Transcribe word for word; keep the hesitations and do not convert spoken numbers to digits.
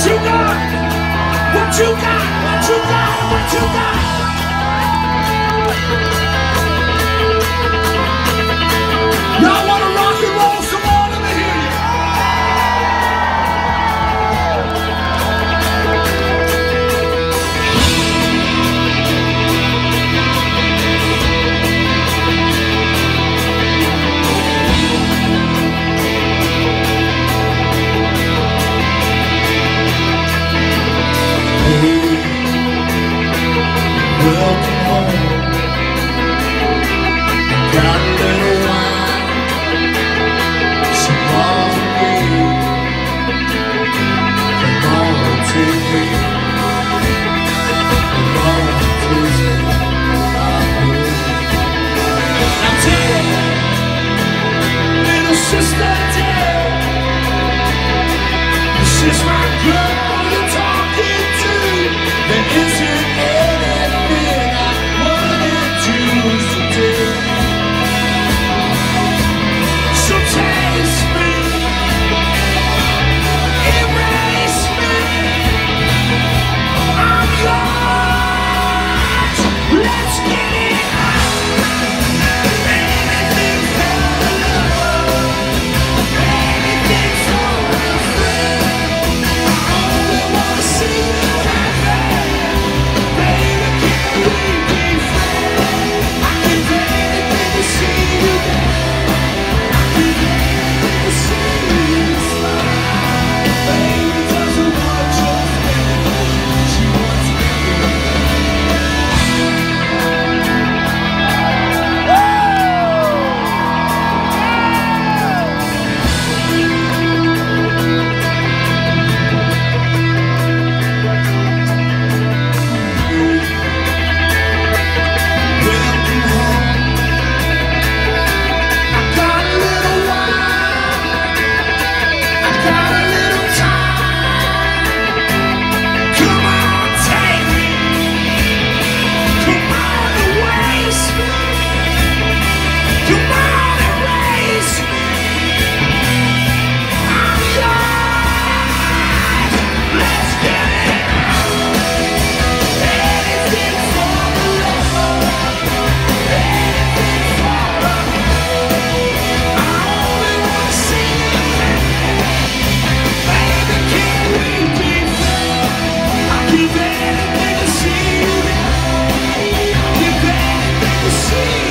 you got? What you got? What you got? What you got? Y'all wanna rock and roll some more? Let me hear you. Welcome home. Got a little wine, some margarita. Come on, take me. Come on, kiss me. Now tell me, little sister, tell me, this is my girl you're talking to. There isn't anything I wanted to do. So taste me, erase me. I'm yours. Let's get it on. Anything for love, anything for a friend. I only wanna see you happy. Baby, can we be friends? I can do anything to see you down. I can do anything to see you smile. Baby doesn't want your friend, she wants me. Welcome home. I got a little wine, I got a little time. Come on, take me. Come on, erase me. Come on, erase me. I'm yours. Let's get it on. Anything for the love, anything for a I only wanna see you happy. Baby, can we be friends? I'll give anything to see you now. I'll give anything to see you.